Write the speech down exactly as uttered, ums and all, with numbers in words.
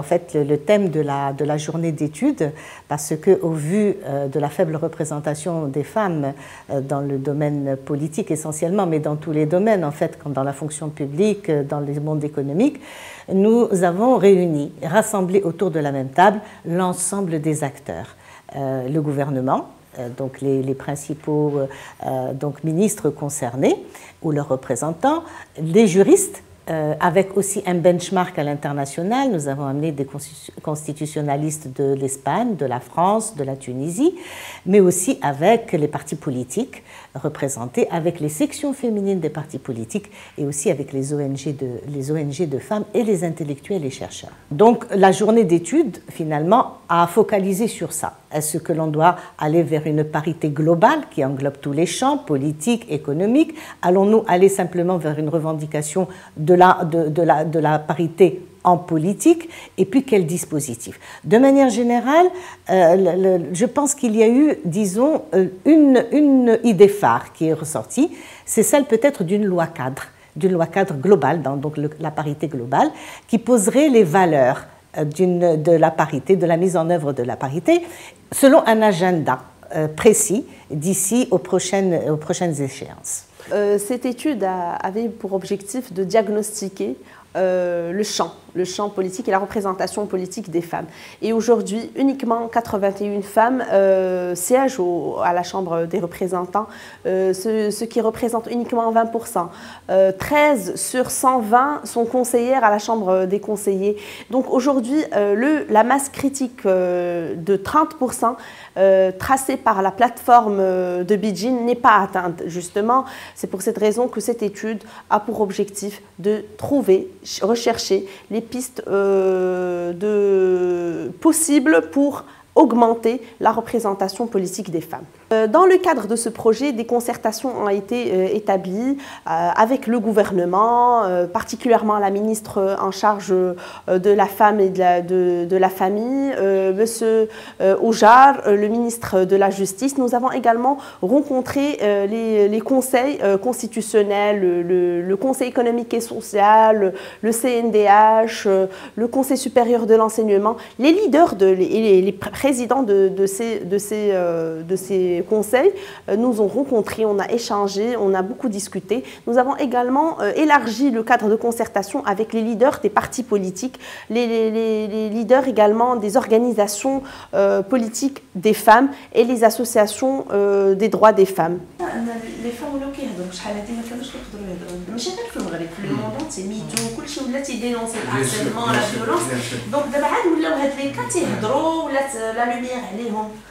fait le, le thème de la, de la journée d'études, parce qu'au vu euh, de la faible représentation des femmes euh, dans le domaine politique essentiellement, mais dans tous les domaines, en fait, comme dans la fonction publique, dans le monde économique, nous avons réuni, rassemblé autour de la même table l'ensemble des acteurs. Euh, le gouvernement, euh, donc les, les principaux euh, donc ministres concernés ou leurs représentants, les juristes, Euh, avec aussi un benchmark à l'international. Nous avons amené des constitutionnalistes de l'Espagne, de la France, de la Tunisie, mais aussi avec les partis politiques représentés, avec les sections féminines des partis politiques et aussi avec les O N G de, les O N G de femmes et les intellectuels et chercheurs. Donc la journée d'études, finalement, a focalisé sur ça. Est-ce que l'on doit aller vers une parité globale qui englobe tous les champs, politiques, économiques? Allons-nous aller simplement vers une revendication de la, de, de la, de la parité en politique? Et puis quel dispositif? De manière générale, euh, le, le, je pense qu'il y a eu, disons, une, une idée phare qui est ressortie, c'est celle peut-être d'une loi cadre, d'une loi cadre globale, dans, donc le, la parité globale, qui poserait les valeurs d'une, de la parité, de la mise en œuvre de la parité, selon un agenda euh, précis d'ici aux prochaines, aux prochaines échéances. Euh, cette étude a, avait pour objectif de diagnostiquer euh, le champ, le champ politique et la représentation politique des femmes. Et aujourd'hui, uniquement quatre-vingt-et-une femmes euh, siègent au, à la Chambre des représentants, euh, ce, ce qui représente uniquement vingt pour cent. Euh, treize sur cent vingt sont conseillères à la Chambre des conseillers. Donc aujourd'hui, euh, le, la masse critique euh, de trente pour cent euh, tracée par la plateforme de Beijing n'est pas atteinte. Justement, c'est pour cette raison que cette étude a pour objectif de trouver, rechercher les pistes euh, de, possibles pour augmenter la représentation politique des femmes. Dans le cadre de ce projet, des concertations ont été établies avec le gouvernement, particulièrement la ministre en charge de la femme et de la, de, de la famille, M. Oujar, le ministre de la Justice. Nous avons également rencontré les, les conseils constitutionnels, le, le Conseil économique et social, le C N D H, le Conseil supérieur de l'enseignement, les leaders de, et les présidents de, de ces, de ces, de ces conseils nous ont rencontrés, on a échangé, on a beaucoup discuté. Nous avons également euh, élargi le cadre de concertation avec les leaders des partis politiques, les, les, les leaders également des organisations euh, politiques des femmes et les associations euh, des droits des femmes. Les femmes ولاو كيهضروا شحال هادي ما كانوش كيقدروا يهضروا ماشي غير في المغرب في الموندون سي ميتو كلشي ولا تيدينونسي الهارسيلمون لا فيولونس دونك دابا عاد ولاو هاد لي كا تيهضروا ولات لا لوميير عليهم